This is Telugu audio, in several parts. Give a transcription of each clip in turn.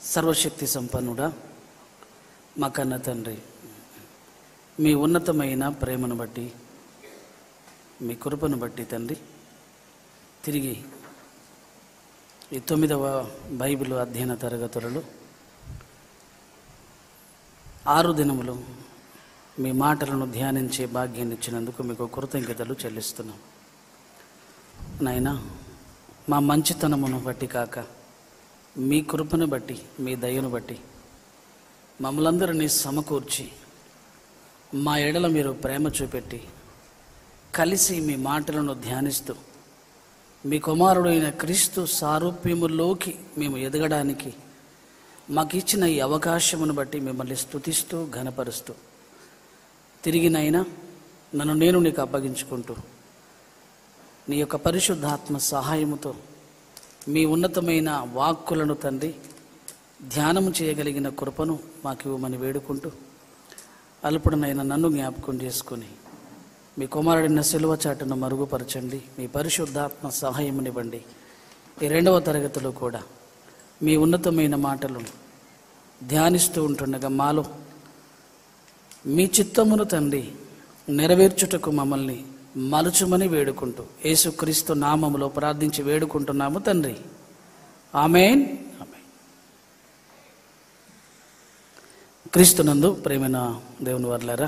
సర్వశక్తి సంపన్నుడా, మా కన్న తండ్రి, మీ ఉన్నతమైన ప్రేమను బట్టి, మీ కృపను బట్టి తండ్రి, తిరిగి ఈ 9వ బైబిల్ అధ్యయన తరగతులలో 6 దినములు మీ మాటలను ధ్యానించే భాగ్యాన్ని ఇచ్చినందుకు మీకు కృతజ్ఞతలు చెల్లిస్తున్నాం. నాయనా, మా మంచితనమును బట్టి కాక మీ కృపను బట్టి, మీ దయను బట్టి మమ్మలందరినీ సమకూర్చి మా ఎడల మీరు ప్రేమ చూపెట్టి కలిసి మీ మాటలను ధ్యానిస్తూ మీ కుమారుడైన క్రీస్తు సారూప్యములోకి మేము ఎదగడానికి మాకు ఇచ్చిన ఈ అవకాశమును బట్టి మిమ్మల్ని స్తుతిస్తూ ఘనపరుస్తూ తిరిగినైనా నన్ను నేను నీకు అప్పగించుకుంటూ నీ యొక్క పరిశుద్ధాత్మ సహాయముతో మీ ఉన్నతమైన వాక్కులను తండ్రి ధ్యానము చేయగలిగిన కృపను మాకు ఇవ్వమని వేడుకుంటూ అల్పుడనైనా నన్ను జ్ఞాపకం చేసుకుని మీ కుమారుడిన సిలువ చాటును మరుగుపరచండి. మీ పరిశుద్ధాత్మ సహాయమునివ్వండి. ఈ 2వ తరగతిలో కూడా మీ ఉన్నతమైన మాటలను ధ్యానిస్తూ ఉంటుండగా మాలో మీ చిత్తమును తండ్రి నెరవేర్చుటకు మమ్మల్ని మలుచుమని వేడుకుంటూ యేసుక్రీస్తు నామములో ప్రార్థించి వేడుకుంటున్నాము తండ్రి. ఆమేన్. క్రీస్తునందు ప్రేమైన దేవుని వర్లారా,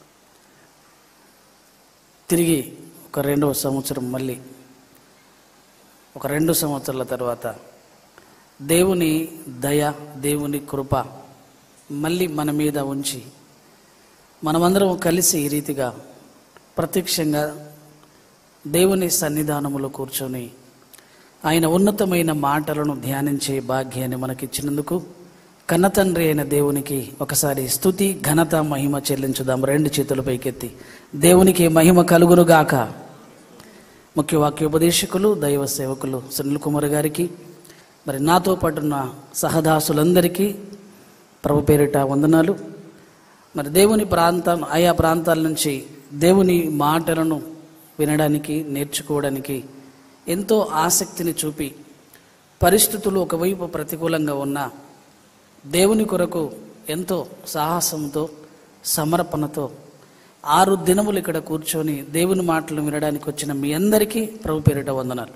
తిరిగి ఒక 2వ సంవత్సరం, మళ్ళీ ఒక 2 సంవత్సరాల తర్వాత దేవుని దయ, దేవుని కృప మళ్ళీ మన మీద ఉంచి మనమందరం కలిసి ఈ రీతిగా ప్రత్యక్షంగా దేవుని సన్నిధానములో కూర్చొని ఆయన ఉన్నతమైన మాటలను ధ్యానించే భాగ్యాన్ని మనకిచ్చినందుకు కన్నతండ్రి అయిన దేవునికి ఒకసారి స్తుతి, ఘనత, మహిమ చెల్లించుదాం. 2 చేతులు పైకెత్తి దేవునికి మహిమ కలుగునుగాక. ముఖ్య వాక్యోపదేశకులు, దైవ సేవకులు సునీల్ కుమార్ గారికి, మరి నాతో పాటున్న సహదాసులందరికీ ప్రభు పేరిట వందనాలు. మరి దేవుని ఆయా ప్రాంతాల నుంచి దేవుని మాటలను వినడానికి, నేర్చుకోవడానికి ఎంతో ఆసక్తిని చూపి పరిస్థితులు ఒకవైపు ప్రతికూలంగా ఉన్నా దేవుని కొరకు ఎంతో సాహసంతో, సమర్పణతో 6 దినములు ఇక్కడ కూర్చొని దేవుని మాటలు వినడానికి వచ్చిన మీ అందరికీ ప్రభు పేరిట వందనాలు.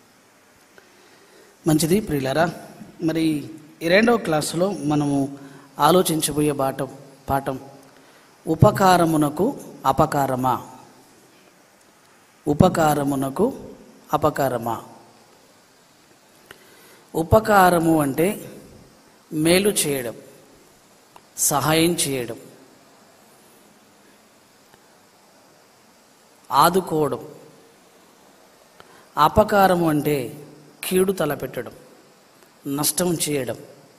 మంచిది ప్రియులారా, మరి ఈ 2వ క్లాసులో మనము ఆలోచించబోయే పాఠం ఉపకారమునకు అపకారమా. ఉపకారమునకు అపకారమా. ఉపకారము అంటే మేలు చేయడం, సహాయం చేయడం, ఆదుకోవడం. అపకారము అంటే కీడు తలపెట్టడం, నష్టం చేయడం.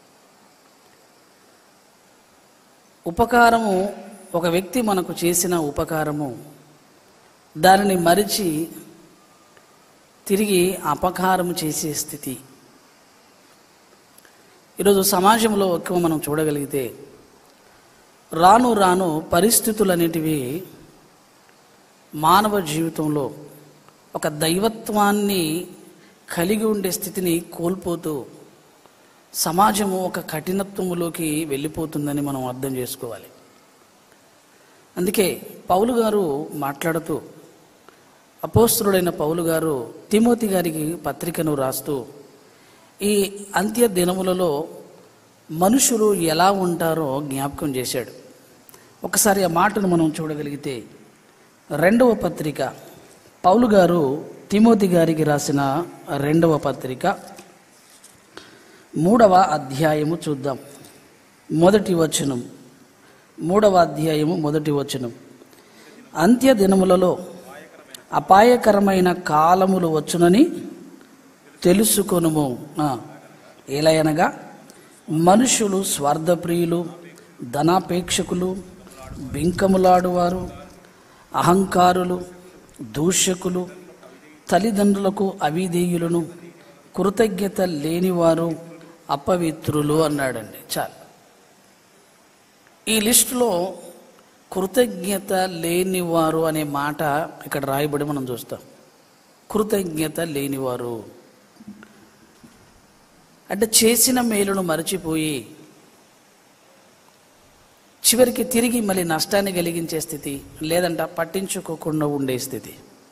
ఉపకారము, ఒక వ్యక్తి మనకు చేసిన ఉపకారము దానిని మరిచి తిరిగి అపకారం చేసే స్థితి. ఈరోజు సమాజంలో ఎక్కువ మనం చూడగలిగితే రాను రాను పరిస్థితులన్నిటివి మానవ జీవితంలో ఒక దైవత్వాన్ని కలిగి ఉండే స్థితిని కోల్పోతూ సమాజము ఒక కఠినత్వములోకి వెళ్ళిపోతుందని మనం అర్థం చేసుకోవాలి. అందుకే పౌలు గారు మాట్లాడుతూ, అపోస్తలుడైన పౌలు గారు తిమోతి గారికి పత్రికను రాస్తూ ఈ అంత్య దినములలో మనుషులు ఎలా ఉంటారో జ్ఞాపకం చేశాడు. ఒకసారి ఆ మాటను మనం చూడగలిగితే 2వ పత్రిక, పౌలు గారు తిమోతి గారికి రాసిన 2వ పత్రిక 3వ అధ్యాయము చూద్దాం. 1వ వచనం, 3వ అధ్యాయము 1వ వచనం. అంత్య దినములలో అపాయకరమైన కాలములు వచ్చునని తెలుసుకొనుము. ఎలయనగా మనుషులు స్వార్థప్రియులు, ధనాపేక్షకులు, బింకములాడువారు, అహంకారులు, దూషకులు, తల్లిదండ్రులకు అవిధేయులను, కృతజ్ఞత లేనివారు, అపవిత్రులు అన్నాడండి. చాలు. ఈ లిస్టులో కృతజ్ఞత లేనివారు అనే మాట ఇక్కడ రాయబడి మనం చూస్తాం. కృతజ్ఞత లేనివారు. అంటే చేసిన మేలును మరచిపోయి చివరికి తిరిగి మళ్ళీ నష్టాన్ని కలిగించే స్థితి, లేదంట పట్టించుకోకుండా ఉండే స్థితి.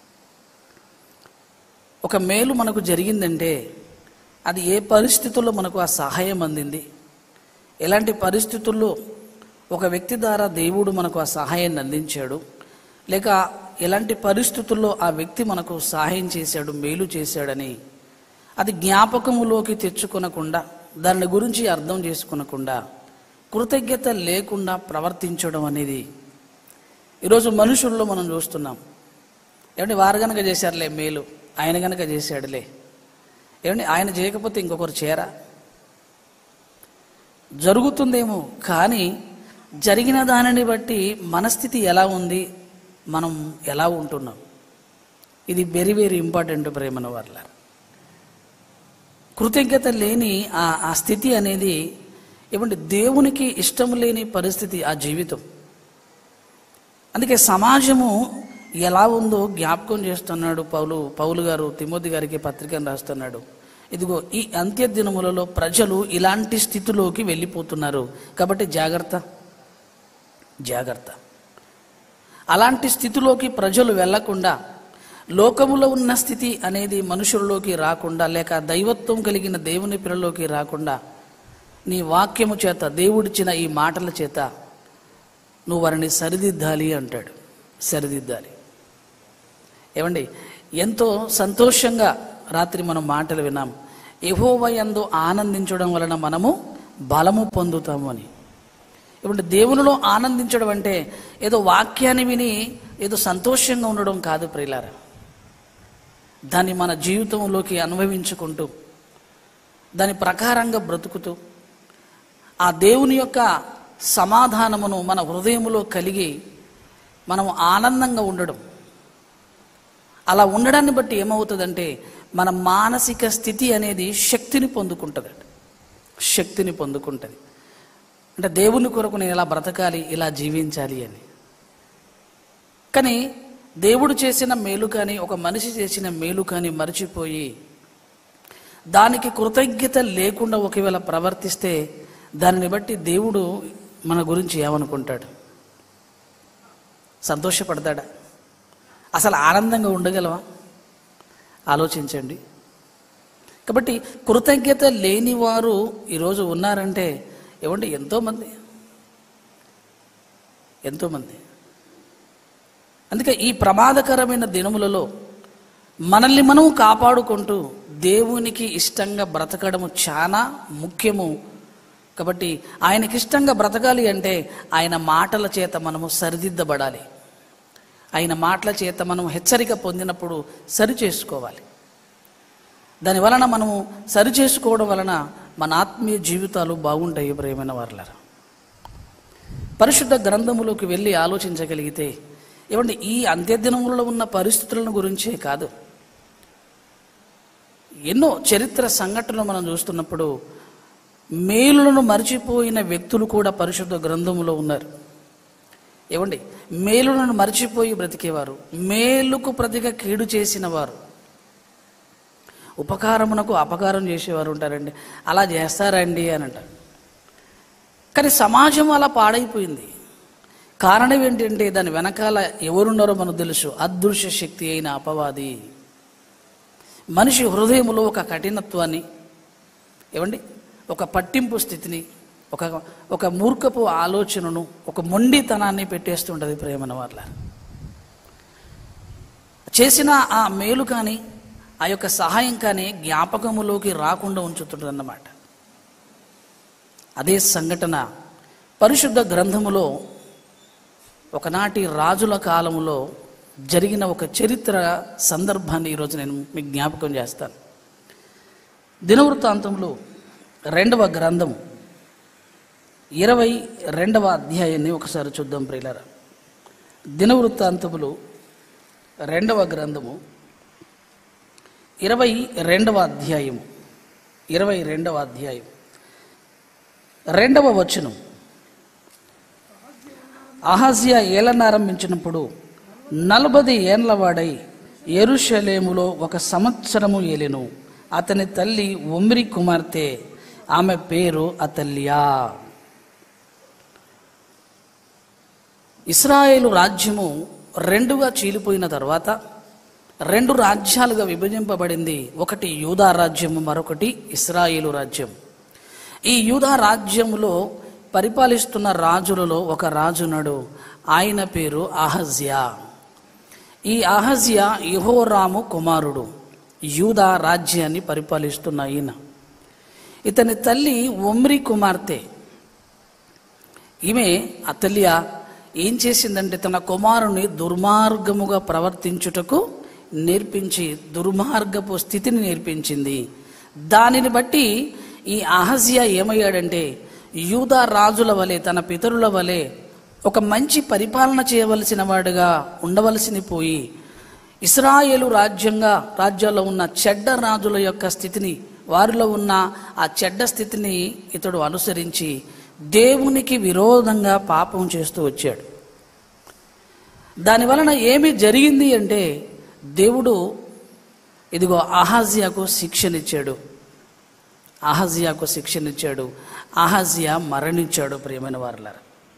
ఒక మేలు మనకు జరిగిందంటే అది ఏ పరిస్థితుల్లో మనకు ఆ సహాయం అందింది, ఎలాంటి పరిస్థితుల్లో ఒక వ్యక్తి ద్వారా దేవుడు మనకు ఆ సహాయాన్ని అందించాడు, లేక ఎలాంటి పరిస్థితుల్లో ఆ వ్యక్తి మనకు సహాయం చేశాడు, మేలు చేశాడని అది జ్ఞాపకములోకి తెచ్చుకొనకుండా, దాని గురించి అర్థం చేసుకొనకుండా, కృతజ్ఞత లేకుండా ప్రవర్తించడం అనేది ఈరోజు మనుషుల్లో మనం చూస్తున్నాం. ఏమంటే వారు గనక చేశారులే మేలు, ఆయన గనక చేశాడులే, ఏమంటే ఆయన చేయకపోతే ఇంకొకరు చేరా, జరుగుతుందేమో. కానీ జరిగిన దానిని బట్టి మనస్థితి ఎలా ఉంది, మనం ఎలా ఉంటున్నాం, ఇది వెరీ వెరీ ఇంపార్టెంట్ ప్రేమన వాళ్ళ. కృతజ్ఞత లేని ఆ స్థితి అనేది ఏమంటే దేవునికి ఇష్టం లేని పరిస్థితి ఆ జీవితం. అందుకే సమాజము ఎలా ఉందో జ్ఞాపకం చేస్తున్నాడు పౌలు గారు తిమోతి గారికి పత్రికను రాస్తున్నాడు. ఇదిగో ఈ అంత్య దినములలో ప్రజలు ఇలాంటి స్థితిలోకి వెళ్ళిపోతున్నారు, కాబట్టి జాగ్రత్త జాగ్రత్త. అలాంటి స్థితిలోకి ప్రజలు వెళ్లకుండా, లోకములో ఉన్న స్థితి అనేది మనుషుల్లోకి రాకుండా, లేక దైవత్వం కలిగిన దేవుని పిల్లలోకి రాకుండా, నీ వాక్యము చేత, దేవుడిచ్చిన ఈ మాటల చేత నువ్వు వారిని సరిదిద్దాలి అంటాడు. సరిదిద్దాలి. ఏమండి, ఎంతో సంతోషంగా రాత్రి మనం మాటలు విన్నాం. యెహోవా యందు ఆనందించడం వలన మనము బలము పొందుతాము అని. ఏమంటే దేవునిలో ఆనందించడం అంటే ఏదో వాక్యాన్ని విని ఏదో సంతోషంగా ఉండడం కాదు ప్రియులారా. దాన్ని మన జీవితంలోకి అనుభవించుకుంటూ, దాని ప్రకారంగా బ్రతుకుతూ, ఆ దేవుని యొక్క సమాధానమును మన హృదయములో కలిగి మనం ఆనందంగా ఉండడం. అలా ఉండడాన్ని బట్టి ఏమవుతుందంటే మన మానసిక స్థితి అనేది శక్తిని పొందుకుంటుంది. శక్తిని పొందుకుంటుంది. అంటే దేవుని కొరకు నేను ఇలా బ్రతకాలి, ఇలా జీవించాలి అని. కానీ దేవుడు చేసిన మేలు కానీ, ఒక మనిషి చేసిన మేలు కానీ మర్చిపోయి దానికి కృతజ్ఞత లేకుండా ఒకవేళ ప్రవర్తిస్తే దానిని బట్టి దేవుడు మన గురించి ఏమనుకుంటాడు? సంతోషపడతాడా? అసలు ఆనందంగా ఉండగలవా? ఆలోచించండి. కాబట్టి కృతజ్ఞత లేని వారు ఈరోజు ఉన్నారంటే ఏమంటే ఎంతోమంది. అందుకే ఈ ప్రమాదకరమైన దినములలో మనల్ని మనం కాపాడుకుంటూ దేవునికి ఇష్టంగా బ్రతకడము చాలా ముఖ్యము. కాబట్టి ఆయనకి ఇష్టంగా బ్రతకాలి అంటే ఆయన మాటల చేత మనము సరిదిద్దబడాలి. ఆయన మాటల చేత మనం హెచ్చరిక పొందినప్పుడు సరి చేసుకోవాలి. దాని వలన మనము సరి చేసుకోవడం వలన మన ఆత్మీయ జీవితాలు బాగుంటాయి ప్రియమైన వారలారా. పరిశుద్ధ గ్రంథములోకి వెళ్ళి ఆలోచించగలిగితే ఏమంటే ఈ అంత్యదినములలో ఉన్న పరిస్థితులను గురించే కాదు, ఎన్నో చరిత్ర సంఘటనలు మనం చూస్తున్నప్పుడు మేలులను మర్చిపోయిన వ్యక్తులు కూడా పరిశుద్ధ గ్రంథములో ఉన్నారు. ఏమండి, మేలులను మర్చిపోయి బ్రతికేవారు, మేలుకు ప్రతిగా కీడు చేసిన వారు, ఉపకారమునకు అపకారం చేసేవారు ఉంటారండి. అలా చేస్తారండి అని అంటారు. కానీ సమాజం అలా పాడైపోయింది. కారణం ఏంటంటే దాని వెనకాల ఎవరున్నారో మనకు తెలుసు. అదృశ్య శక్తి అయిన అపవాది మనిషి హృదయంలో ఒక కఠినత్వాన్ని, ఏమండి, ఒక పట్టింపు స్థితిని, ఒక మూర్ఖపు ఆలోచనను, ఒక మొండితనాన్ని పెట్టేస్తుంటుంది ప్రేమన వాళ్ళ. చేసిన ఆ మేలు కానీ, ఆ యొక్క సహాయం కానీ జ్ఞాపకములోకి రాకుండా ఉంచుతుంటుంది అన్నమాట. అదే సంఘటన పరిశుద్ధ గ్రంథములో ఒకనాటి రాజుల కాలంలో జరిగిన ఒక చరిత్ర సందర్భాన్ని ఈరోజు నేను మీకు జ్ఞాపకం చేస్తాను. దినవృత్తాంతములు 2వ గ్రంథము 22వ అధ్యాయాన్ని ఒకసారి చూద్దాం ప్రియులారా. దినవృత్తాంతములు 2వ గ్రంథము 22వ అధ్యాయము 22వ అధ్యాయం 2వ వచనం. అహజ్యా ఏలనారంభించినప్పుడు 40 ఏండ్ల వాడై యెరూషలేములో 1 సంవత్సరము ఏలెను. అతని తల్లి ఒమ్రి కుమార్తె, ఆమె పేరు అతల్యా. ఇశ్రాయేలు రాజ్యము రెండుగా చీలిపోయిన తర్వాత 2 రాజ్యాలుగా విభజింపబడింది. ఒకటి యూదా రాజ్యము, మరొకటి ఇశ్రాయేలు రాజ్యం. ఈ యూదా రాజ్యములో పరిపాలిస్తున్న రాజులలో ఒక రాజున్నాడు. ఆయన పేరు అహజ్యా. ఈ అహజ్యా యెహోరాము కుమారుడు. యూదా రాజ్యాన్ని పరిపాలిస్తున్న ఈయన. ఇతని తల్లి ఒమ్రి కుమార్తె. ఈమె అతల్యా ఏం చేసిందంటే తన కుమారుని దుర్మార్గముగా ప్రవర్తించుటకు నేర్పించి, దుర్మార్గపు స్థితిని నేర్పించింది. దానిని బట్టి ఈ అహజ్యా ఏమయ్యాడంటే యూదా రాజుల వలె, తన పితరుల వలె ఒక మంచి పరిపాలన చేయవలసిన వాడుగా ఉండవలసిన పోయి ఇశ్రాయేలు రాజ్యాల్లో ఉన్న చెడ్డ రాజుల యొక్క స్థితిని, వారిలో ఉన్న ఆ చెడ్డ స్థితిని ఇతడు అనుసరించి దేవునికి విరోధంగా పాపం చేస్తూ వచ్చాడు. దానివలన ఏమి జరిగింది అంటే దేవుడు ఇదిగో అహజ్యాకు శిక్షనిచ్చాడు. అహజ్యా మరణించాడు. ప్రియమైన వారలారా,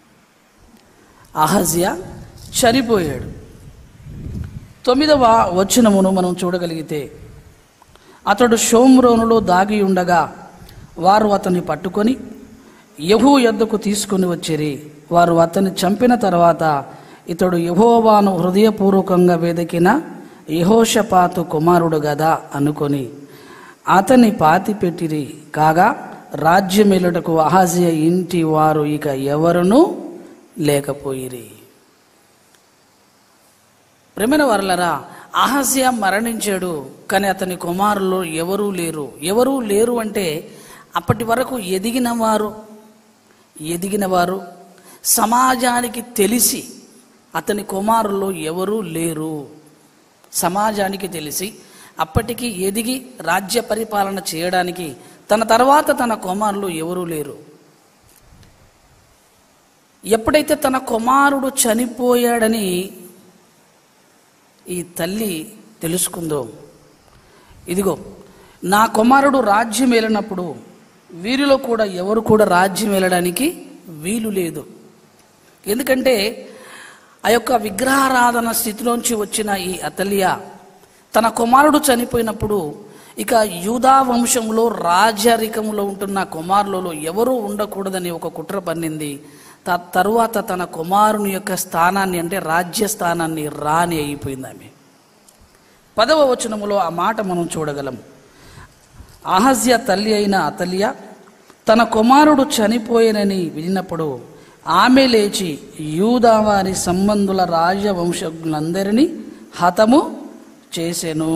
అహజ్యా చనిపోయాడు. 9వ వచనమును మనం చూడగలిగితే, అతడు షోమ్రోనులో దాగి ఉండగా వారు అతన్ని పట్టుకొని యెహూ యొద్దకు తీసుకుని వచ్చిరి. వారు అతన్ని చంపిన తర్వాత ఇతడు యెహోవాను హృదయపూర్వకంగా వెదికిన యెహోషాపాతు కుమారుడు గదా అనుకొని అతన్ని పాతిపెట్టిరి. కాగా రాజ్యమేలుటకు అహజ్యా ఇంటి వారు ఇక ఎవరునూ లేకపోయిరి. ప్రియమైన వారలారా, అహజ్యా మరణించాడు, కానీ అతని కుమారులు ఎవరూ లేరు అంటే అప్పటి వరకు ఎదిగిన వారు సమాజానికి తెలిసి అతని కుమారులు ఎవరూ లేరు. సమాజానికి తెలిసి అప్పటికి ఎదిగి రాజ్య పరిపాలన చేయడానికి తన తర్వాత తన కుమారులు ఎవరూ లేరు. ఎప్పుడైతే తన కుమారుడు చనిపోయాడని ఈ తల్లి తెలుసుకుందో, ఇదిగో నా కుమారుడు రాజ్యం ఏలినప్పుడు వీరిలో కూడా ఎవరు కూడా రాజ్యం ఏలడానికి వీలు లేదు. ఎందుకంటే ఆ యొక్క విగ్రహారాధన స్థితిలోంచి వచ్చిన ఈ అతల్యా తన కుమారుడు చనిపోయినప్పుడు ఇక యూదా వంశంలో రాజరికంలో ఉంటున్న కుమారులలో ఎవరూ ఉండకూడదని ఒక కుట్ర పన్నింది. తరువాత తన కుమారుని యొక్క స్థానాన్ని, అంటే రాజ్య స్థానాన్ని రాని అయిపోయింది ఆమె. 10వ వచనములో ఆ మాట మనం చూడగలం. అహజ్యా తల్లి అయిన అతల్యా తన కుమారుడు చనిపోయినని విన్నప్పుడు ఆమె లేచి యూదా వారి సంబంధుల రాజవంశకులందరినీ హతము చేసెను.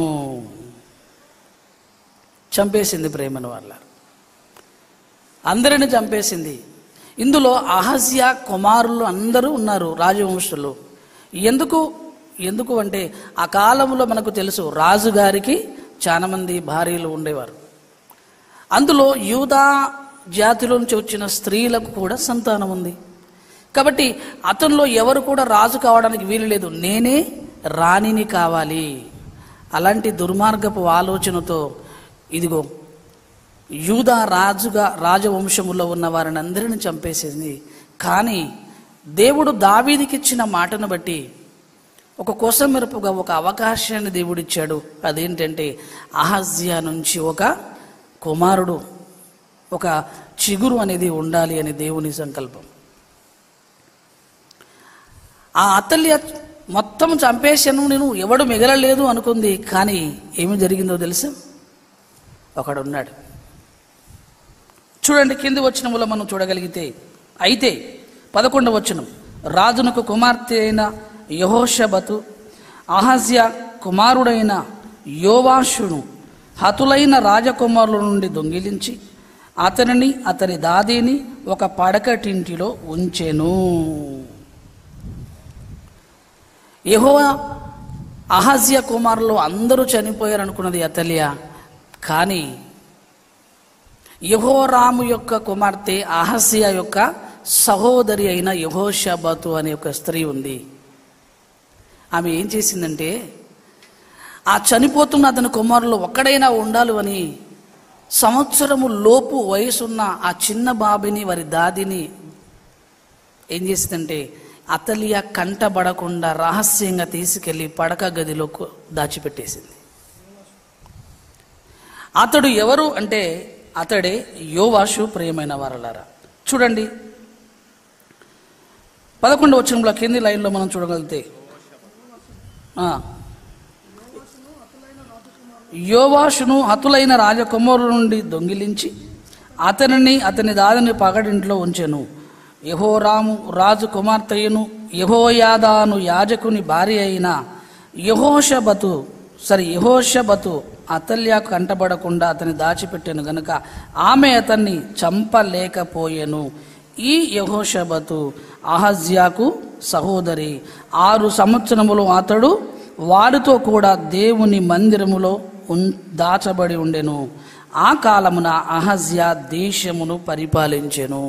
చంపేసింది. ప్రేమన వాళ్ళ అందరిని చంపేసింది. ఇందులో అహజ్యా కుమారులు అందరూ ఉన్నారు, రాజవంశులు. ఎందుకు అంటే ఆ కాలంలో మనకు తెలుసు రాజుగారికి చాలా మంది భార్యలు ఉండేవారు. అందులో యూదా జాతిలో నుంచి వచ్చిన స్త్రీలకు కూడా సంతానం ఉంది. కాబట్టి అతనిలో ఎవరు కూడా రాజు కావడానికి వీలు లేదు, నేనే రాణిని కావాలి. అలాంటి దుర్మార్గపు ఆలోచనతో ఇదిగో యూదా రాజవంశములో ఉన్న వారిని అందరిని చంపేసింది. కానీ దేవుడు దావీదుకి ఇచ్చిన మాటను బట్టి ఒక కొసమెరుపుగా ఒక అవకాశాన్ని దేవుడిచ్చాడు. అదేంటంటే అహజ్యా నుంచి ఒక కుమారుడు, ఒక చిగురు అనేది ఉండాలి అని దేవుని సంకల్పం. ఆ అతల్య మొత్తం చంపేశాను, నేను ఎవడు మిగలలేదు అనుకుంది. కానీ ఏమి జరిగిందో తెలుసా? ఒకడున్నాడు. చూడండి, కింది వచనములో మనం చూడగలిగితే, అయితే 11వ వచనం, రాజునకు కుమార్తె అయిన యెహోషాబతు అహజ్యా కుమారుడైన యోవాషును హతులైన రాజకుమారుల నుండి దొంగిలించి అతనిని అతని దాదిని ఒక పడకటింటిలో ఉంచెను. అహజ్యా కుమారులు అందరూ చనిపోయారు అనుకున్నది అతల్యా. కానీ యెహోరాము యొక్క కుమార్తె అహజ్యా యొక్క సహోదరి అయిన యెహోషాబతు అనే ఒక స్త్రీ ఉంది. ఆమె ఏం చేసిందంటే ఆ చనిపోతున్న అతని కుమారులు ఒక్కడైనా ఉండాలి అని సంవత్సరము లోపు వయసున్న ఆ చిన్న బాబుని వారి దాదిని ఏం చేసిందంటే అతలియా కంటబడకుండా రహస్యంగా తీసుకెళ్లి పడక గదిలో దాచిపెట్టేసింది. అతడు ఎవరు అంటే అతడే యోవాషు. ప్రియమైన వారలారా, చూడండి 11వ వచనంలో కింది లైన్లో మనం చూడగలిగితే, యోవాషును హతులైన రాజకుమారుల నుండి దొంగిలించి అతనిని అతని దాదిని పగడింట్లో ఉంచెను. యెహోరాము రాజు కుమార్తెయును యెహోయాదాను యాజకుని భార్య అయిన యెహోషబతు అతల్యాకు కంటబడకుండా అతని దాచిపెట్టాను గనుక ఆమె అతన్ని చంపలేకపోయెను. ఈ యెహోషబతు అహజ్యాకు సహోదరి. 6 సంవత్సరములు అతడు వారితో కూడా దేవుని మందిరములో దాచబడి ఉండెను. ఆ కాలమున అహజ్యా దేశమును పరిపాలించెను.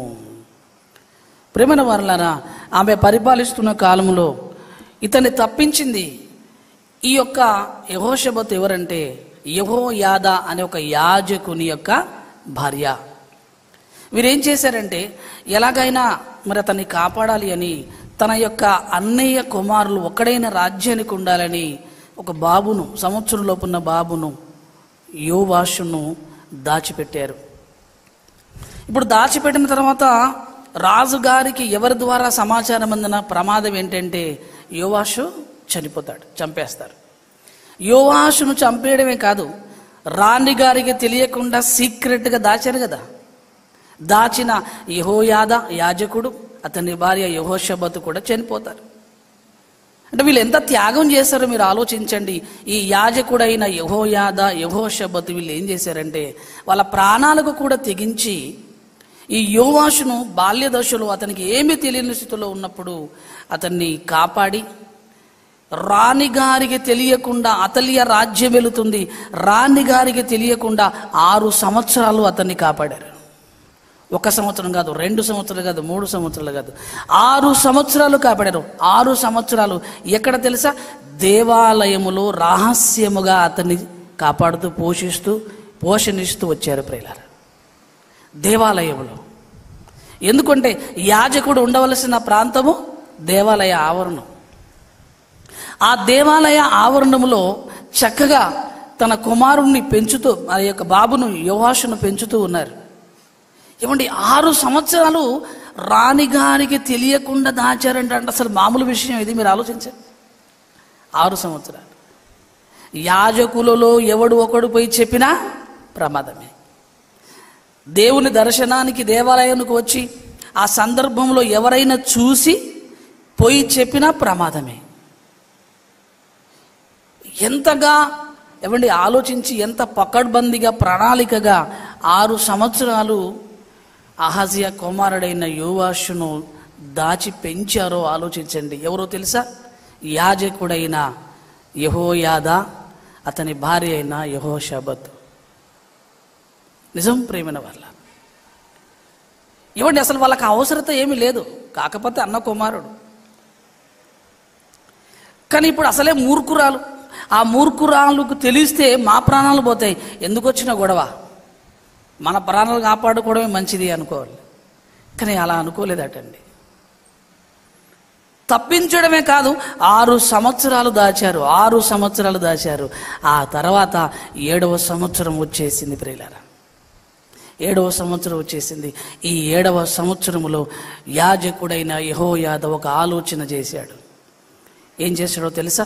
ప్రేమైన వారలారా, ఆమె పరిపాలిస్తున్న కాలంలో ఇతన్ని తప్పించింది ఈ యొక్క యెహోషబతు. ఎవరంటే యెహోయాదా అనే ఒక యాజకుని యొక్క భార్య. వీరేం చేశారంటే ఎలాగైనా మరి అతన్ని కాపాడాలి అని తన యొక్క అన్నయ్య కుమారులు ఒక్కడైనా రాజ్యానికి ఉండాలని ఒక బాబును, సంవత్సరం లోపున్న బాబును యోవాషును దాచిపెట్టారు. ఇప్పుడు దాచిపెట్టిన తర్వాత రాజుగారికి ఎవరి ద్వారా సమాచారం అందిన ప్రమాదం ఏంటంటే యోవాషు చనిపోతాడు, చంపేస్తారు. యోవాషును చంపేయడమే కాదు, రాణి గారికి తెలియకుండా సీక్రెట్గా దాచారు కదా. దాచిన యెహోయాదా యాజకుడు, అతని భార్య యెహోషబతు కూడా చనిపోతారు. అంటే వీళ్ళు ఎంత త్యాగం చేశారో మీరు ఆలోచించండి. ఈ యాజకుడైన యెహోయాదా, యెహోషబతు వీళ్ళు ఏం చేశారంటే వాళ్ళ ప్రాణాలకు కూడా తెగించి ఈ యోవాషును బాల్య దశలో అతనికి ఏమీ తెలియని స్థితిలో ఉన్నప్పుడు అతన్ని కాపాడి, రాణిగారికి తెలియకుండా అతలియా రాజ్యం వెళుతుంది, రాణిగారికి తెలియకుండా 6 సంవత్సరాలు అతన్ని కాపాడారు. 1 సంవత్సరం కాదు, 2 సంవత్సరాలు కాదు, 3 సంవత్సరాలు కాదు, 6 సంవత్సరాలు కాపాడారు. 6 సంవత్సరాలు ఎక్కడ తెలుసా? దేవాలయములో రహస్యముగా అతన్ని కాపాడుతూ పోషణిస్తూ వచ్చారు ప్రియులారా. దేవాలయంలో. ఎందుకంటే యాజకుడు ఉండవలసిన ప్రాంతము దేవాలయ ఆవరణం. ఆ దేవాలయ ఆవరణంలో చక్కగా తన కుమారుణ్ణి పెంచుతూ, ఆ యొక్క బాబును యోవాషును పెంచుతూ ఉన్నారు. ఏమండి, 6 సంవత్సరాలు రాణిగారికి తెలియకుండా దాచారంటే అంటే అసలు మామూలు విషయం ఇది? మీరు ఆలోచించండి. 6 సంవత్సరాలు యాజకులలో ఎవడు ఒకడు పోయి చెప్పినా ప్రమాదమే. దేవుని దర్శనానికి దేవాలయానికి వచ్చి ఆ సందర్భంలో ఎవరైనా చూసి పోయి చెప్పినా ప్రమాదమే. ఎంతగా ఏమండి ఆలోచించి, ఎంత పకడ్బందీగా ప్రణాళికగా 6 సంవత్సరాలు అహజ్యా కుమారుడైన యోవాషును దాచి పెంచారో ఆలోచించండి. ఎవరో తెలుసా? యాజకుడైన యెహోయాదా, అతని భార్య అయిన యెహోషబతు. నిజం ప్రేమైన వాళ్ళ. ఏమండి, అసలు వాళ్ళకి అవసరత ఏమీ లేదు, కాకపోతే అన్న కుమారుడు. కానీ ఇప్పుడు అసలే మూర్ఖురాలు. ఆ మూర్ఖురాలకు తెలిస్తే మా ప్రాణాలు పోతాయి, ఎందుకు వచ్చిన గొడవ, మన ప్రాణాలు కాపాడుకోవడమే మంచిది అనుకోవాలి. కానీ అలా అనుకోలేదటండి. తప్పించడమే కాదు, 6 సంవత్సరాలు దాచారు. 6 సంవత్సరాలు దాచారు. ఆ తర్వాత 7వ సంవత్సరం వచ్చేసింది ప్రియులారా. 7వ సంవత్సరం వచ్చేసింది. ఈ 7వ సంవత్సరములో యాజకుడైన యెహోయాదా ఒక ఆలోచన చేశాడు. ఏం చేశాడో తెలుసా?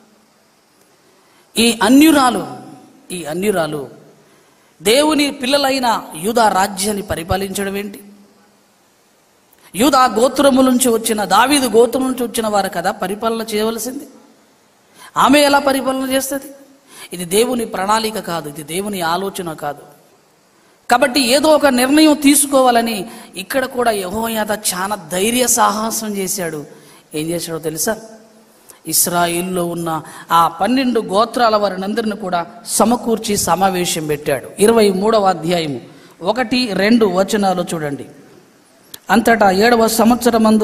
ఈ అన్యురాలు దేవుని పిల్లలైన యూదా రాజ్యాన్ని పరిపాలించడం ఏంటి? యూదా గోత్రము నుంచి వచ్చిన, దావీదు గోత్రం నుంచి వచ్చిన వారు కదా పరిపాలన చేయవలసింది. ఆమె ఎలా పరిపాలన చేస్తుంది? ఇది దేవుని ప్రణాళిక కాదు, ఇది దేవుని ఆలోచన కాదు. కాబట్టి ఏదో ఒక నిర్ణయం తీసుకోవాలని ఇక్కడ కూడా యెహోయాదా చాలా ధైర్య సాహసం చేశాడు. ఏం చేశాడో తెలుసా? ఇశ్రాయేలులో ఉన్న ఆ 12 గోత్రాల వారినందరిని కూడా సమకూర్చి సమావేశం పెట్టాడు. 23వ అధ్యాయము 1-2 వచనాలు చూడండి. అంతటా 7వ సంవత్సరమందు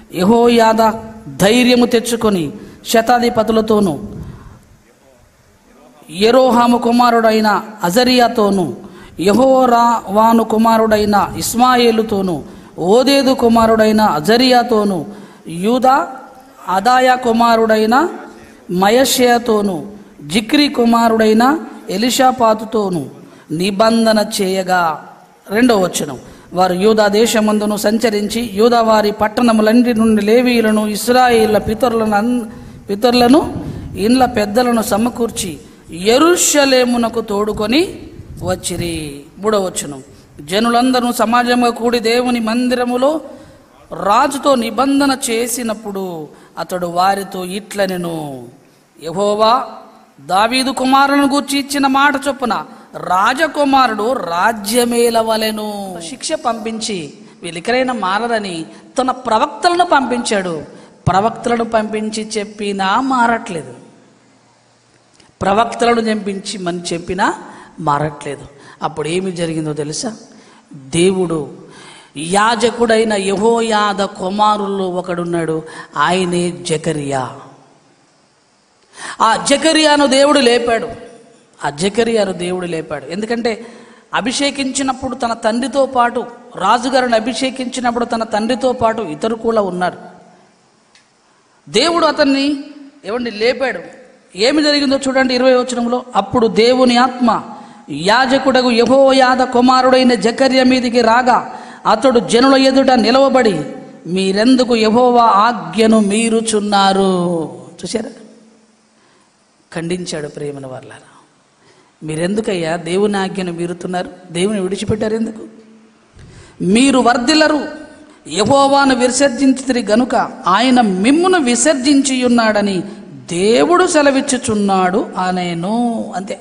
యెహోయాదా ధైర్యము తెచ్చుకొని శతాధిపతులతోనూ యెరోహాము కుమారుడైన అజరియాతోను, యెహోరావాను కుమారుడైన ఇస్మాయేలుతోను, ఓదేదు కుమారుడైన అజరియాతోను, యూదా అదాయా కుమారుడైన మయషేయతోను, జిక్రీ కుమారుడైన ఎలీషాపాతుతోను నిబంధన చేయగా. 2వ వచనం, వారు యూదా దేశమందును సంచరించి యూదా వారి పట్టణములన్నిటి నుండి లేవీయులను ఇశ్రాయేళ్ల పితరులను ఇండ్ల పెద్దలను సమకూర్చి యెరూషలేమునకు తోడుకొని వచ్చిరి. 3వ వచనం, జనులందరూ సమాజంగా కూడి దేవుని మందిరములో రాజుతో నిబంధన చేసినప్పుడు అతడు వారితో ఇట్లనెను, యెహోవా దావీదు కుమారులను గూర్చి ఇచ్చిన మాట చొప్పున రాజకుమారుడు రాజ్యమేలవలెను. శిక్ష పంపించి వీళ్ళెక్కడైనా మారదని తన ప్రవక్తలను పంపించాడు. ప్రవక్తలను పంపించి చెప్పినా మారట్లేదు. ప్రవక్తలను చెప్పినా మారట్లేదు. అప్పుడు ఏమి జరిగిందో తెలుసా? దేవుడు యాజకుడైన యెహోయాద కుమారుల్లో ఒకడున్నాడు, ఆయనే జకరియా. ఆ జకరియాను దేవుడు లేపాడు. ఎందుకంటే అభిషేకించినప్పుడు తన తండ్రితో పాటు, రాజుగారిని అభిషేకించినప్పుడు తన తండ్రితో పాటు ఇతరు కూడా ఉన్నారు. దేవుడు అతన్ని లేపాడు. ఏమి జరిగిందో చూడండి 20వ వచనంలో, అప్పుడు దేవుని ఆత్మ యాజకుడగు యెహోయాద కుమారుడైన జకర్యా మీదికి రాగా అతడు జనుల ఎదుట నిలవబడి, మీరెందుకు యెహోవా ఆజ్ఞను మీరుచున్నారు? చూశారా? ఖండించాడు. ప్రేమన వాళ్ళారా, మీరెందుకయ్యా దేవుని ఆజ్ఞను మీరుతున్నారు? దేవుని విడిచిపెట్టారు ఎందుకు? మీరు వర్ధిల్లరు, యెహోవాను విసర్జించితిరి గనుక ఆయన మిమ్మును విసర్జించి ఉన్నాడని దేవుడు సెలవిచ్చుచున్నాడు అనేను. అంతే.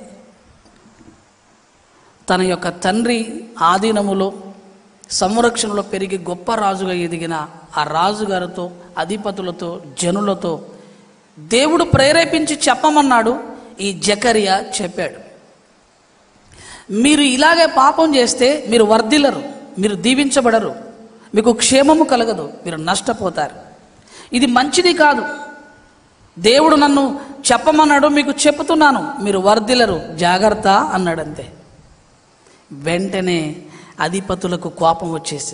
తన యొక్క తండ్రి ఆధీనములో సంరక్షణలో పెరిగి గొప్ప రాజుగా ఎదిగిన ఆ రాజుగారితో, అధిపతులతో, జనులతో దేవుడు ప్రేరేపించి చెప్పమన్నాడు. ఈ జకరియా చెప్పాడు, మీరు ఇలాగే పాపం చేస్తే మీరు వర్ధిల్లరు, మీరు దీవించబడరు, మీకు క్షేమము కలగదు, మీరు నష్టపోతారు. ఇది మంచిది కాదు. దేవుడు నన్ను చెప్పమన్నాడు, మీకు చెప్తున్నాను, మీరు వర్ధిల్లరు, జాగ్రత్త అన్నాడంతే. వెంటనే అధిపతులకు కోపం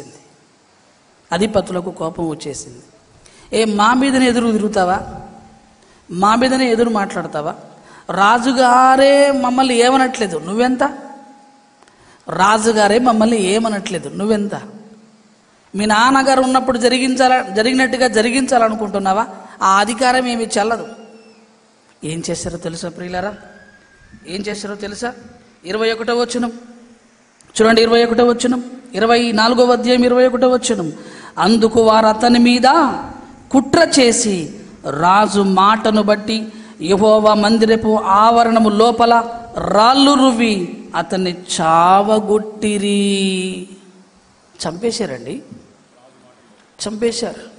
వచ్చేసింది. మా మీదనే ఎదురు తిరుగుతావా? మా మీదనే ఎదురు మాట్లాడతావా? రాజుగారే మమ్మల్ని ఏమనట్లేదు, నువ్వెంత? రాజుగారే మమ్మల్ని ఏమనట్లేదు, నువ్వెంత? మీ నాన్నగారు ఉన్నప్పుడు జరిగినట్టుగా జరిగించాలనుకుంటున్నావా? ఆ అధికారం ఏమి చెల్లదు. ఏం చేశారో తెలుసా ప్రియులారా? 21వ వచనం చూడండి. 21వ వచనం, 24వ అధ్యాయం 21వ వచనం. అందుకు వారు అతని మీద కుట్ర చేసి రాజు మాటను బట్టి యెహోవా మందిరపు ఆవరణము లోపల రాళ్ళు రువ్వి అతన్ని చావగొట్టిరి. చంపేశారండి, చంపేశారు.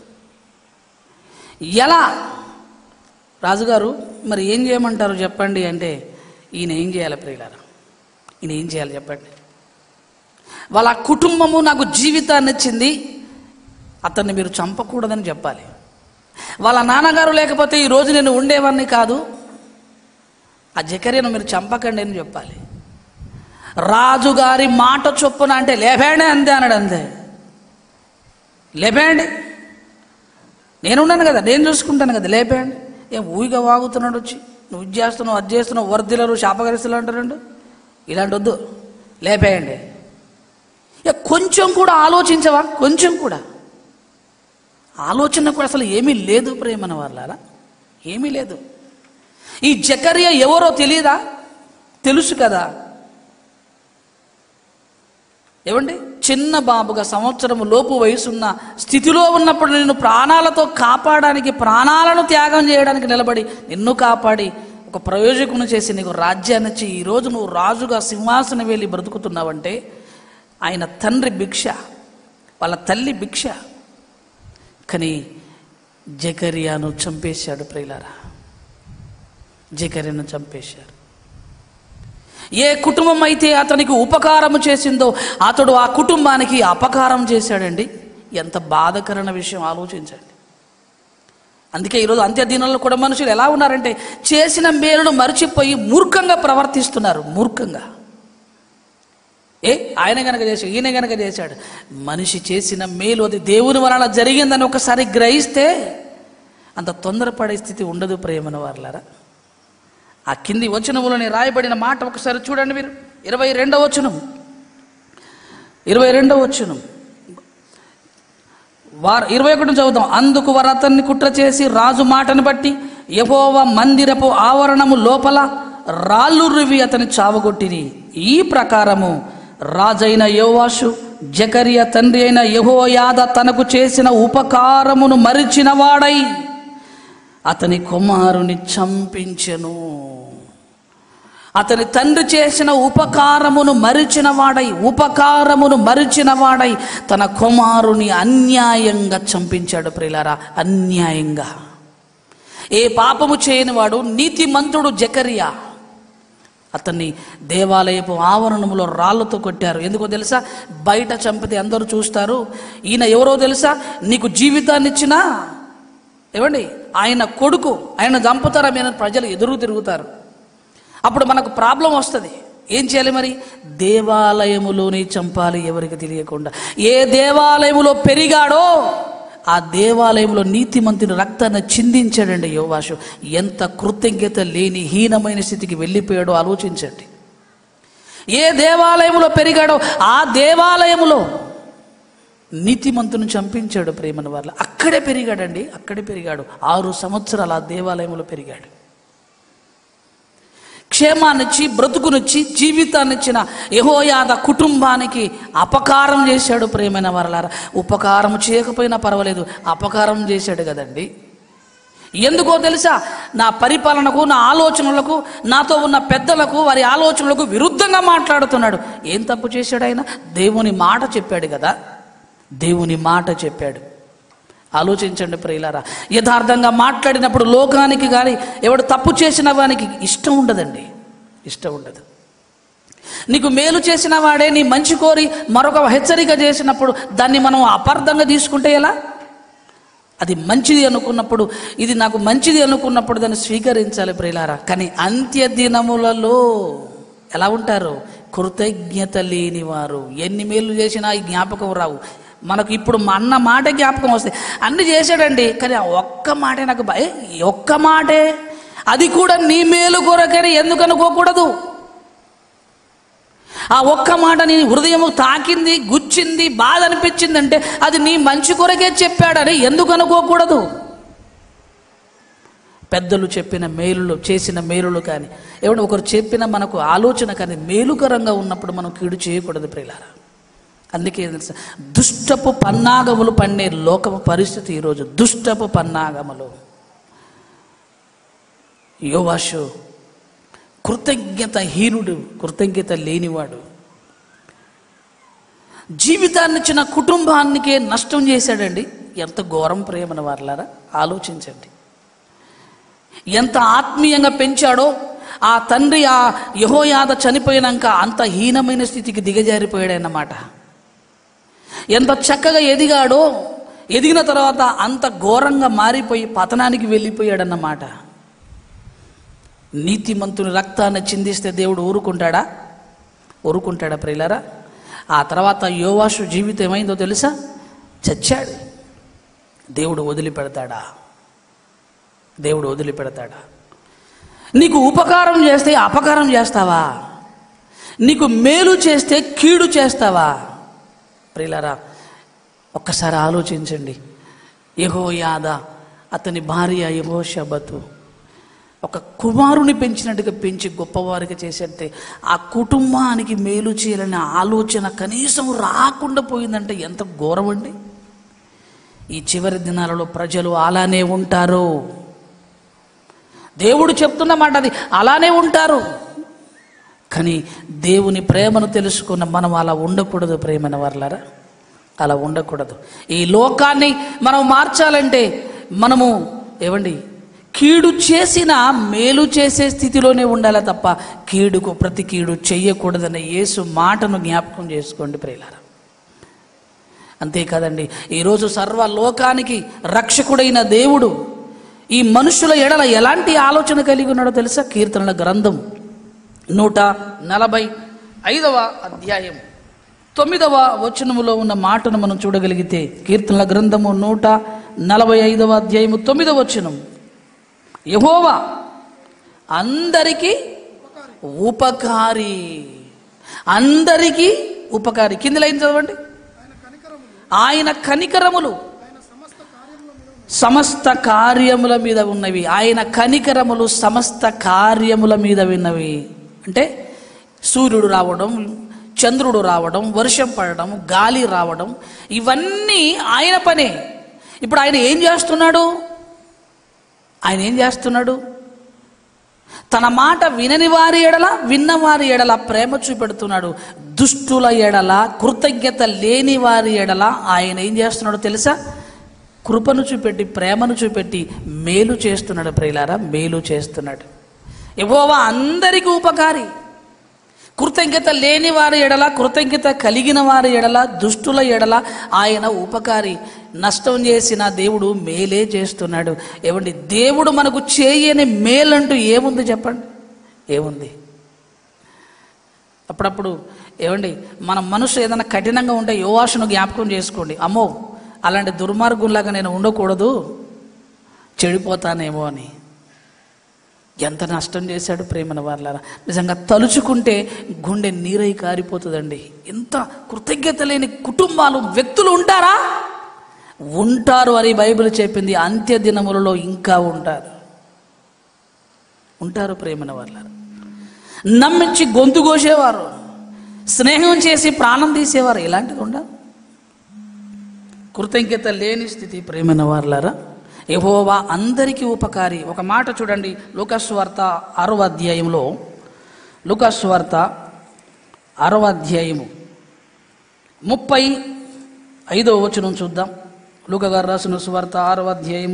ఎలా? రాజుగారు మరి ఏం చేయమంటారు చెప్పండి అంటే, ఈయన ఏం చేయాలి ప్రియులారా? ఈయన ఏం చేయాలి చెప్పండి? వాళ్ళ కుటుంబము నాకు జీవితాన్ని ఇచ్చింది, అతన్ని మీరు చంపకూడదని చెప్పాలి. వాళ్ళ నాన్నగారు లేకపోతే ఈరోజు నేను ఉండేవాడిని కాదు, ఆ జకర్యాను మీరు చంపకండి అని చెప్పాలి. రాజుగారి మాట చొప్పున అంటే లేపేయండి అంతే అన్నాడు. అంతే, లేపేయండి, నేనున్నాను కదా, నేను చూసుకుంటాను కదా, లేపేయండి. ఏం ఊయిగా వాగుతున్నాడు వచ్చి, నువ్వు ఇది చేస్తున్నావు, అది చేస్తున్నావు, వర్ధిల్లరు, శాపగరిస్తులు అంటారండు. ఇలాంటి వద్దు, లేపేయండి. కొంచెం కూడా ఆలోచించవా? కొంచెం కూడా ఆలోచన కూడా అసలు ఏమీ లేదు ప్రేమన వాళ్ళారా, ఏమీ లేదు. ఈ జకర్యా ఎవరో తెలియదా? తెలుసు కదా. ఏమండి, చిన్న బాబుగా సంవత్సరం లోపు వయసున్న స్థితిలో ఉన్నప్పుడు నిన్ను ప్రాణాలతో కాపాడడానికి, ప్రాణాలను త్యాగం చేయడానికి నిలబడి నిన్ను కాపాడి ఒక ప్రయోజకుని చేసి నీకు రాజ్యాన్ని ఇచ్చి ఈరోజు నువ్వు రాజుగా సింహాసనం వెళ్ళి బ్రతుకుతున్నావంటే ఆయన తండ్రి భిక్ష, వాళ్ళ తల్లి భిక్ష. కానీ జకర్యాను చంపేశాడు ప్రియులారా, జకర్యాను చంపేశాడు. ఏ కుటుంబం అయితే అతనికి ఉపకారం చేసిందో అతడు ఆ కుటుంబానికి అపకారం చేశాడండి. ఎంత బాధకరమైన విషయం ఆలోచించండి. అందుకే ఈరోజు అంత్యదినాల్లో కూడా మనుషులు ఎలా ఉన్నారంటే చేసిన మేలును మరిచిపోయి మూర్ఖంగా ప్రవర్తిస్తున్నారు. మూర్ఖంగా ఆయన గనక చేశాడు, ఈయన గనక చేశాడు. మనిషి చేసిన మేలు అది దేవుని వలన జరిగిందని ఒకసారి గ్రహిస్తే అంత తొందరపడే స్థితి ఉండదు ప్రేమన వారలారా. ఆ కింది వచనములోని రాయబడిన మాట ఒకసారి చూడండి మీరు. 22వ వచనం 21 చదువుతాం. అందుకు వారు అతన్ని కుట్ర చేసి రాజు మాటను బట్టి యెహోవా మందిరపు ఆవరణము లోపల రాళ్ళు రువి అతని చావగొట్టిరి. ఈ ప్రకారము రాజైన యోవాషు జకరియా తండ్రి అయిన యెహోయాద తనకు చేసిన ఉపకారమును మరిచిన వాడై అతని కుమారుని చంపించెను. అతని తండ్రి చేసిన ఉపకారమును మరిచిన వాడై తన కుమారుని అన్యాయంగా చంపించాడు. ప్రియులారా, అన్యాయంగా. ఏ పాపము చేయని వాడు నీతిమంతుడు జకరియా. అతన్ని దేవాలయపు ఆవరణములో రాళ్లతో కొట్టారు. ఎందుకో తెలుసా? బయట చంపితే అందరూ చూస్తారు, ఈయన ఎవరో తెలుసా? నీకు జీవితాన్ని ఇచ్చినా ఏమండి ఆయన కొడుకు, ఆయన చంపుతారా మీద ప్రజలు ఎదురు తిరుగుతారు. అప్పుడు మనకు ప్రాబ్లం వస్తుంది. ఏం చేయాలి మరి? దేవాలయములోనే చంపాలి, ఎవరికి తెలియకుండా. ఏ దేవాలయములో పెరిగాడో ఆ దేవాలయంలో నీతిమంతుని రక్తాన్ని చిందించాడండి యోవాషు. ఎంత కృతజ్ఞత లేని హీనమైన స్థితికి వెళ్ళిపోయాడో ఆలోచించండి. ఏ దేవాలయంలో పెరిగాడో ఆ దేవాలయములో నీతిమంతుని చంపించాడు. ప్రేమన వాళ్ళ అక్కడే పెరిగాడండి, అక్కడే పెరిగాడు. 6 సంవత్సరాలు ఆ దేవాలయంలో పెరిగాడు. క్షేమాన్నిచ్చి బ్రతుకునిచ్చి జీవితాన్నిచ్చిన యెహోయాదా కుటుంబానికి అపకారం చేశాడు. ప్రేమైన వారలారా, ఉపకారం చేయకపోయినా పర్వాలేదు, అపకారం చేశాడు కదండి. ఎందుకో తెలుసా? నా పరిపాలనకు, నా ఆలోచనలకు, నాతో ఉన్న పెద్దలకు, వారి ఆలోచనలకు విరుద్ధంగా మాట్లాడుతున్నాడు. ఏం తప్పు చేశాడు ఆయన? దేవుని మాట చెప్పాడు కదా, దేవుని మాట చెప్పాడు. ఆలోచించండి ప్రియులారా. యథార్థంగా మాట్లాడినప్పుడు లోకానికి కానీ ఎవడు తప్పు చేసిన వానికి ఇష్టం ఉండదండి, ఇష్టం ఉండదు. నీకు మేలు చేసిన వాడే నీ మంచి కోరి మరొక హెచ్చరిక చేసినప్పుడు దాన్ని మనం అపార్థంగా తీసుకుంటే ఎలా? అది మంచిది అనుకున్నప్పుడు, ఇది నాకు మంచిది అనుకున్నప్పుడు దాన్ని స్వీకరించాలి ప్రియులారా. కానీ అంత్య దినములలో ఎలా ఉంటారు? కృతజ్ఞత లేని వారు. ఎన్ని మేలు చేసినా ఈ జ్ఞాపకం రావు మనకు. ఇప్పుడు మా అన్న మాట జ్ఞాపకం వస్తాయి. అన్ని చేశాడండి, కానీ ఆ ఒక్క మాటే నాకు ఒక్క మాటే, అది కూడా నీ మేలు కొరకని ఎందుకు అనుకోకూడదు? ఆ ఒక్క మాట నీ హృదయము తాకింది, గుచ్చింది, బాధ అనిపించిందంటే అది నీ మంచి కొరకే చెప్పాడని ఎందుకు అనుకోకూడదు? పెద్దలు చెప్పిన మేలులు, చేసిన మేలులు కానీ ఎవడో ఒకరు చెప్పిన మనకు ఆలోచన కానీ మేలుకరంగా ఉన్నప్పుడు మనం కీడు చేయకూడదు ప్రియులారా. అందుకే తెలుసా, దుష్టపు పన్నాగములు పన్నే లోకపు పరిస్థితి ఈరోజు. దుష్టపు పన్నాగములు. యోవాషు కృతజ్ఞత హీనుడు, కృతజ్ఞత లేనివాడు. జీవితాన్ని ఇచ్చిన కుటుంబానికే నష్టం చేశాడండి. ఎంత ఘోరం ప్రేమన వారలారా, ఆలోచించండి. ఎంత ఆత్మీయంగా పెంచాడో ఆ తండ్రి. ఆ యెహోయాదా చనిపోయినాక అంత హీనమైన స్థితికి దిగజారిపోయాడన్నమాట. ఎంత చక్కగా ఎదిగాడో, ఎదిగిన తర్వాత అంత ఘోరంగా మారిపోయి పతనానికి వెళ్ళిపోయాడన్నమాట. నీతిమంతుని రక్తాన్ని చిందిస్తే దేవుడు ఊరుకుంటాడా? ఊరుకుంటాడా ప్రియులారా? ఆ తర్వాత యోవాషు జీవితం ఏమైందో తెలుసా? చచ్చాడు. దేవుడు వదిలిపెడతాడా? దేవుడు వదిలిపెడతాడా? నీకు ఉపకారం చేస్తే అపకారం చేస్తావా? నీకు మేలు చేస్తే కీడు చేస్తావా? ప్రియులారా, ఒక్కసారి ఆలోచించండి. యెహోయాదా, అతని భార్య యెహోషబతు ఒక కుమారుని పెంచినట్టుగా పెంచి గొప్పవారికి చేసేస్తే ఆ కుటుంబానికి మేలు చేయాలనే ఆలోచన కనీసం రాకుండా పోయిందంటే ఎంత ఘోరం అండి. ఈ చివరి దినాలలో ప్రజలు అలానే ఉంటారు. దేవుడు చెప్తున్నమాట అది, అలానే ఉంటారు. కానీ దేవుని ప్రేమను తెలుసుకున్న మనం అలా ఉండకూడదు ప్రేమైన వారలారా, అలా ఉండకూడదు. ఈ లోకాన్ని మనం మార్చాలంటే మనము ఏమండి కీడు చేసిన మేలు చేసే స్థితిలోనే ఉండాలి తప్ప కీడుకు ప్రతి కీడు చెయ్యకూడదనే యేసు మాటను జ్ఞాపకం చేసుకోండి ప్రియులారా. అంతేకాదండి, ఈరోజు సర్వ లోకానికి రక్షకుడైన దేవుడు ఈ మనుషుల ఎడల ఎలాంటి ఆలోచన కలిగి ఉన్నాడో తెలుసా? కీర్తనల గ్రంథం 145వ అధ్యాయం 9వ వచనములో ఉన్న మాటను మనం చూడగలిగితే, కీర్తనల గ్రంథము 145వ అధ్యాయము 9వ వచనం, యెహోవా అందరికీ ఉపకారి, అందరికీ ఉపకారి. కింది లైన్ చదవండి. ఆయన కనికరములు సమస్త కార్యముల మీద ఉన్నవి. ఆయన కనికరములు సమస్త కార్యముల మీద ఉన్నవి. అంటే సూర్యుడు రావడం, చంద్రుడు రావడం, వర్షం పడడం, గాలి రావడం, ఇవన్నీ ఆయన పనే. ఇప్పుడు ఆయన ఏం చేస్తున్నాడు? తన మాట వినని వారి ఎడల, విన్నవారి ఎడల ప్రేమ చూపెడుతున్నాడు. దుష్టుల ఎడల, కృతజ్ఞత లేని వారి ఎడల ఆయన ఏం చేస్తున్నాడో తెలుసా? కృపను చూపెట్టి, ప్రేమను చూపెట్టి మేలు చేస్తున్నాడు. ప్రియులారా, మేలు చేస్తున్నాడు. యెహోవా అందరికీ ఉపకారి. కృతజ్ఞత లేని వారి ఎడల, కృతజ్ఞత కలిగిన వారి ఎడల, దుష్టుల ఎడల ఆయన ఉపకారి. నష్టం చేసిన దేవుడు మేలే చేస్తున్నాడు. ఏమండి, దేవుడు మనకు చేయని మేలంటూ ఏముంది చెప్పండి? ఏముంది? అప్పుడప్పుడు ఏమండి, మన మనసు ఏదైనా కఠినంగా ఉంటే యోవాషును జ్ఞాపకం చేసుకోండి. అమ్మో, అలాంటి దుర్మార్గుల్లాగా నేను ఉండకూడదు, చెడిపోతానేమో అని. ఎంత నష్టం చేశాడు ప్రేమన వాళ్ళారా. నిజంగా తలుచుకుంటే గుండె నీరై కారిపోతుందండి. ఎంత కృతజ్ఞత లేని కుటుంబాలు, వ్యక్తులు ఉంటారా? ఉంటారు అని బైబిల్ చెప్పింది. అంత్య దినములలో ఇంకా ఉంటారు ప్రేమన వాళ్ళారా. నమ్మించి గొంతు కోసేవారు, స్నేహం చేసి ప్రాణం తీసేవారు. ఇలాంటిది ఉండదు. కృతజ్ఞత లేని స్థితి ప్రేమన వాళ్ళారా. యెహోవా అందరికీ ఉపకారి. ఒక మాట చూడండి, లూకాసువార్త 6వ అధ్యాయంలో, లూకాసువార్త 6వ అధ్యాయము 35వ వచనం చూద్దాం. లూకా గారు రాసిన సువార్త 6వ అధ్యాయము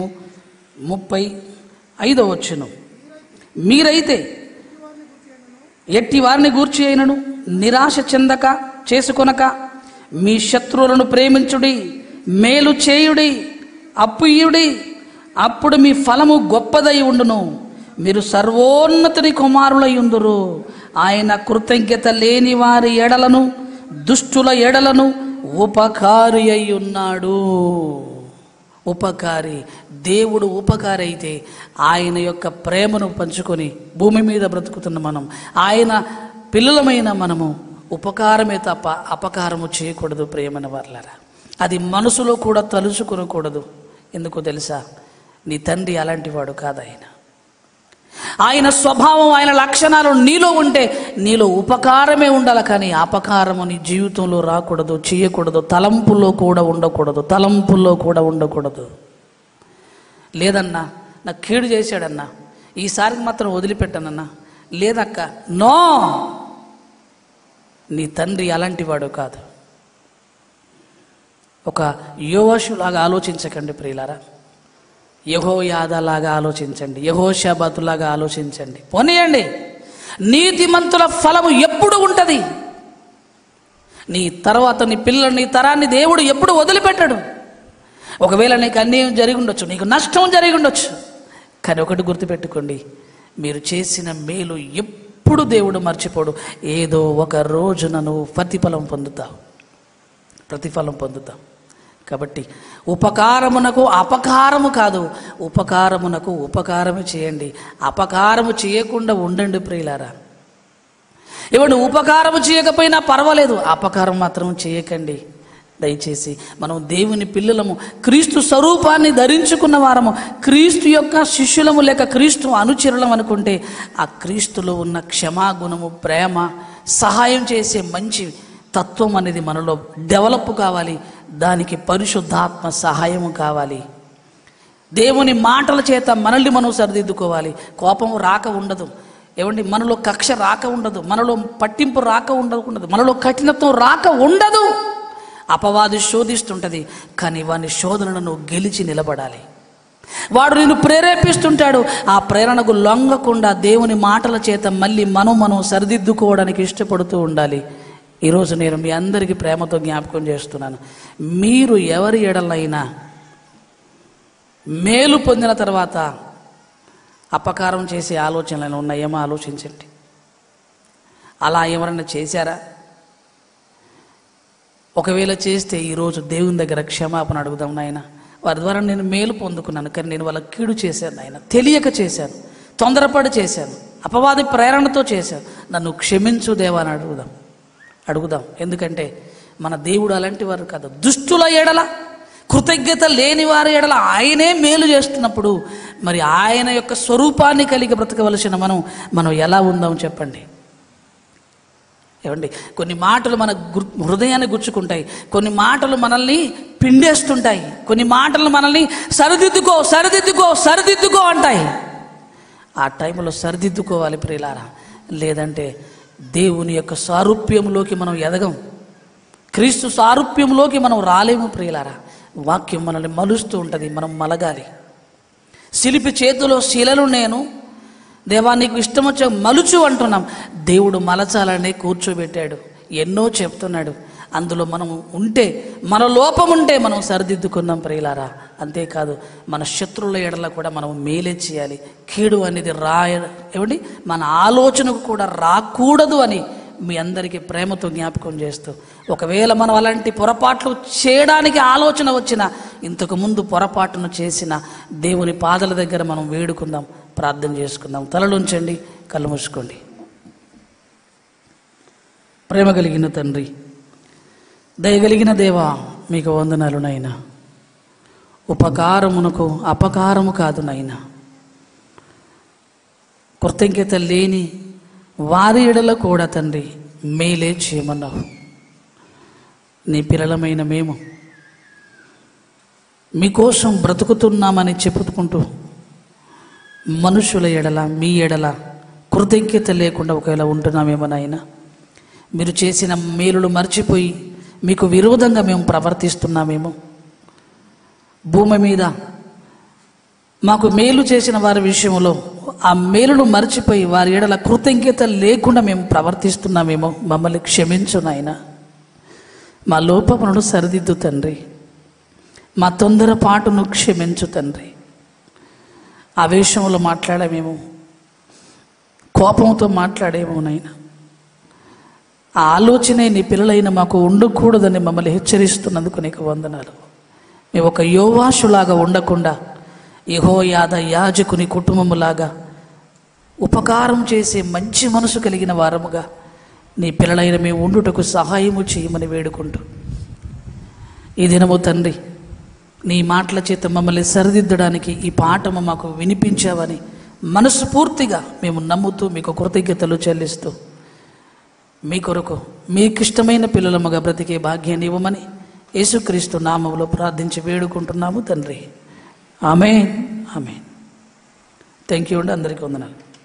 35వ వచనం, మీరైతే ఎట్టి వారిని గూర్చి అయినను నిరాశ చెందక చేసుకొనక మీ శత్రువులను ప్రేమించుడి, మేలు చేయుడి, అప్పుయుడి, అప్పుడు మీ ఫలము గొప్పదై ఉండును, మీరు సర్వోన్నతుని కుమారులై ఉందురు. ఆయన కృతజ్ఞత లేని వారి ఎడలను, దుష్టుల ఎడలను ఉపకారి అయి ఉన్నాడు. ఉపకారి. దేవుడు ఉపకారి అయితే ఆయన యొక్క ప్రేమను పంచుకొని భూమి మీద బ్రతుకుతున్న మనం, ఆయన పిల్లలమైన మనము ఉపకారమే తప్ప అపకారము చేయకూడదు ప్రేమన వాళ్ళరా. అది మనసులో కూడా తలుచుకోకూడదు. ఎందుకో తెలుసా? నీ తండ్రి అలాంటి వాడు కాదు. ఆయన స్వభావం, ఆయన లక్షణాలు నీలో ఉంటే నీలో ఉపకారమే ఉండాలి, కానీ అపకారము నీ జీవితంలో రాకూడదు, చేయకూడదు. తలంపుల్లో కూడా ఉండకూడదు. లేదన్నా, నాకు కీడు చేశాడన్నా, ఈసారికి మాత్రం వదిలిపెట్టానన్నా, లేదక్క, నో, నీ తండ్రి అలాంటి వాడు కాదు. ఒక యోవాషులాగా ఆలోచించకండి ప్రియులారా. యెహోయాదాలాగా ఆలోచించండి, యెహోషాబాతులాగా ఆలోచించండి. పోనీయండి, నీతిమంతుల ఫలము ఎప్పుడు ఉంటుంది. నీ తర్వాత నీ పిల్లలు, నీ తరాన్ని దేవుడు ఎప్పుడు వదిలిపెట్టడు. ఒకవేళ నీకు అన్యాయం జరిగి ఉండొచ్చు, నీకు నష్టం జరిగి ఉండొచ్చు, కానీ ఒకటి గుర్తుపెట్టుకోండి, మీరు చేసిన మేలు ఎప్పుడు దేవుడు మర్చిపోడు. ఏదో ఒక రోజున నువ్వు ప్రతిఫలం పొందుతావు. కాబట్టి ఉపకారమునకు అపకారము కాదు, ఉపకారమునకు ఉపకారము చేయండి. అపకారము చేయకుండా ఉండండి ప్రియులారా. ఇవ్వండి, ఉపకారము చేయకపోయినా పర్వాలేదు, అపకారం మాత్రం చేయకండి దయచేసి. మనం దేవుని పిల్లలము, క్రీస్తు స్వరూపాన్ని ధరించుకున్న వారము, క్రీస్తు యొక్క శిష్యులము లేక క్రీస్తు అనుచరులం అనుకుంటే ఆ క్రీస్తులో ఉన్న క్షమాగుణము, ప్రేమ, సహాయం చేసే మంచి తత్వం అనేది మనలో డెవలప్ కావాలి. దానికి పరిశుద్ధాత్మ సహాయము కావాలి. దేవుని మాటల చేత మనల్ని మనం సరిదిద్దుకోవాలి. కోపం రాక ఉండదు. ఏమండి, మనలో కక్ష రాక ఉండదు, మనలో పట్టింపు రాక ఉండదు, మనలో కఠినత్వం రాక ఉండదు. అపవాది శోధిస్తుంటుంది, కానీ వాని శోధనను గెలిచి నిలబడాలి. వాడు నిన్ను ప్రేరేపిస్తుంటాడు, ఆ ప్రేరణకు లొంగకుండా దేవుని మాటల చేత మళ్ళీ మనం సరిదిద్దుకోవడానికి ఇష్టపడుతూ ఉండాలి. ఈరోజు నేను మీ అందరికీ ప్రేమతో జ్ఞాపకం చేస్తున్నాను, మీరు ఎవరి ఎడలైనా మేలు పొందిన తర్వాత అపకారం చేసే ఆలోచనలు ఉన్నాయేమో ఆలోచించండి. అలా ఎవరన్నా చేశారా? ఒకవేళ చేస్తే ఈరోజు దేవుని దగ్గర క్షమాపణ అడుగుదాం. నాయన, వారి ద్వారా నేను మేలు పొందుకున్నాను, కానీ నేను వాళ్ళకి కీడు చేశాను నాయన, తెలియక చేశాను, తొందరపడి చేశాను, అపవాది ప్రేరణతో చేశాను, నన్ను క్షమించు దేవా అని అడుగుదాం. ఎందుకంటే మన దేవుడు అలాంటి వారు కాదు. దుష్టుల ఎడల, కృతజ్ఞత లేని వారి ఎడల ఆయనే మేలు చేస్తున్నప్పుడు మరి ఆయన యొక్క స్వరూపాన్ని కలిగి బ్రతకవలసిన మనం ఎలా ఉందాం చెప్పండి. ఏమండి, కొన్ని మాటలు మన హృదయాన్ని గుచ్చుకుంటాయి, కొన్ని మాటలు మనల్ని పిండేస్తుంటాయి, కొన్ని మాటలు మనల్ని సరిదిద్దుకో సరిదిద్దుకో సరిదిద్దుకో అంటాయి. ఆ టైంలో సరిదిద్దుకోవాలి ప్రియులారా, లేదంటే దేవుని యొక్క సారూప్యంలోకి మనం ఎదగం, క్రీస్తు సారూప్యంలోకి మనం రాలేము ప్రియులారా. వాక్యం మనల్ని మలుస్తూ ఉంటుంది, మనం మలగాలి. శిల్పి చేతిలో శిలలు నేను, దేవా నీకు ఇష్టం వచ్చే మలుచు అంటున్నాం. దేవుడు మలచాలనే కూర్చోబెట్టాడు, ఎన్నో చెప్తున్నాడు. అందులో మనం ఉంటే, మన లోపం ఉంటే మనం సరిదిద్దుకుందాం ప్రియులారా. అంతేకాదు మన శత్రువుల ఎడల కూడా మనం మేలే చేయాలి. కీడు అనేది ఏమండి మన ఆలోచనకు కూడా రాకూడదు అని మీ అందరికీ ప్రేమతో జ్ఞాపకం చేస్తూ, ఒకవేళ మనం అలాంటి పొరపాట్లు చేయడానికి ఆలోచన వచ్చినా, ఇంతకుముందు పొరపాటును చేసిన దేవుని పాదాల దగ్గర మనం వేడుకుందాం, ప్రార్థన చేసుకుందాం. తలలుంచండి, కళ్ళు మూసుకోండి. ప్రేమ కలిగిన తండ్రి, దయగలిగిన దేవా, మీకు వందనాలు నాయనా. ఉపకారమునకు అపకారము కాదు నాయనా, కృతజ్ఞత లేని వారి ఎడల కూడా తండ్రి మేలే చేయమన్నావు. నీ పిల్లలమైన మేము మీకోసం బ్రతుకుతున్నామని చెప్పుకుంటూ మనుషుల ఎడల, మీ ఎడల కృతజ్ఞత లేకుండా ఒకవేళ ఉంటున్నామేమో నాయనా. మీరు చేసిన మేలులు మర్చిపోయి మీకు విరోధంగా మేము ప్రవర్తిస్తున్నామేమో. భూమి మీద మాకు మేలు చేసిన వారి విషయంలో ఆ మేలును మర్చిపోయి వారి ఎడల కృతజ్ఞత లేకుండా మేము ప్రవర్తిస్తున్నామేమో. మమ్మల్ని క్షమించు నాయనా. మా లోపములను సరిదిద్దు తండ్రి, మా తొందరపాటును క్షమించు తండ్రి. ఆవేశంలో మాట్లాడమేమో, కోపంతో మాట్లాడేమో నాయనా. ఆ ఆలోచనే నీ పిల్లలైన మాకు ఉండకూడదని మమ్మల్ని హెచ్చరిస్తున్నందుకు నీకు వందనాలు. మేము ఒక యోవాషులాగా ఉండకుండా యెహోయాద యాజకుని కుటుంబములాగా ఉపకారం చేసే మంచి మనసు కలిగిన వారముగా నీ పిల్లలైన మేము ఉండుటకు సహాయము చేయమని వేడుకుంటూ, ఈ దినము తండ్రి నీ మాటల చేత మమ్మల్ని సరిదిద్దడానికి ఈ పాఠము మాకు వినిపించావని మనస్ఫూర్తిగా మేము నమ్ముతూ మీకు కృతజ్ఞతలు చెల్లిస్తూ, మీ కొరకు మీకు ఇష్టమైన పిల్లలముగా బ్రతికే భాగ్యాన్ని ఇవ్వమని యేసుక్రీస్తు నామములో ప్రార్థించి వేడుకుంటున్నాము తండ్రి. ఆమేన్, ఆమేన్. థ్యాంక్ యూ అండి. అందరికీ వందనాలు.